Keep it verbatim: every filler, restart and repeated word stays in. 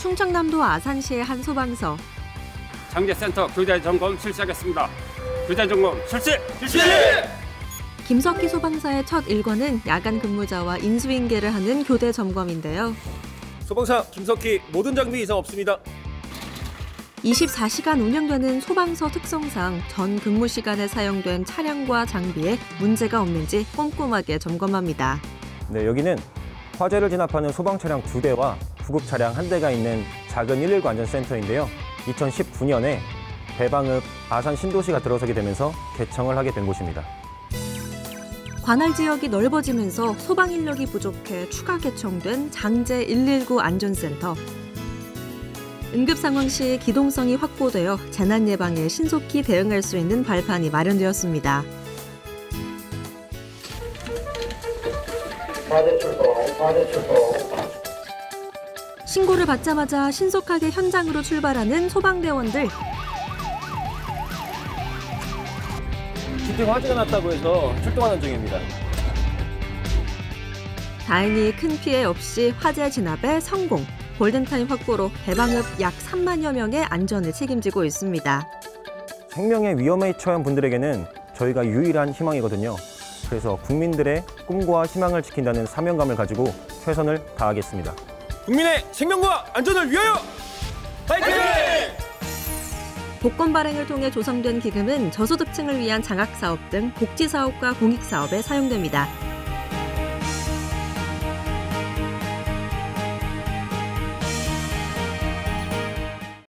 충청남도 아산시의 한 소방서. 장제센터 교대 점검 실시하겠습니다. 교대 점검 실시! 실시! 김석희 소방사의 첫 일과는 야간 근무자와 인수인계를 하는 교대 점검인데요. 소방사 김석희, 모든 장비 이상 없습니다. 이십사 시간 운영되는 소방서 특성상 전 근무 시간에 사용된 차량과 장비에 문제가 없는지 꼼꼼하게 점검합니다. 네, 여기는 화재를 진압하는 소방 차량 두 대와 구급 차량 한 대가 있는 작은 일일구 안전센터인데요. 이천십구 년에 대방읍 아산 신도시가 들어서게 되면서 개청을 하게 된 곳입니다. 관할 지역이 넓어지면서 소방 인력이 부족해 추가 개청된 장제 일일구 안전센터. 응급 상황 시 기동성이 확보되어 재난 예방에 신속히 대응할 수 있는 발판이 마련되었습니다. 화재 출동, 화재 출동. 신고를 받자마자 신속하게 현장으로 출발하는 소방대원들. 집중 화재가 났다고 해서 출동하는 중입니다. 다행히 큰 피해 없이 화재 진압에 성공. 골든타임 확보로 대방읍 약 삼만여 명의 안전을 책임지고 있습니다. 생명의 위험에 처한 분들에게는 저희가 유일한 희망이거든요. 그래서 국민들의 꿈과 희망을 지킨다는 사명감을 가지고 최선을 다하겠습니다. 국민의 생명과 안전을 위하여! 파이팅! 복권 발행을 통해 조성된 기금은 저소득층을 위한 장학사업 등 복지사업과 공익사업에 사용됩니다.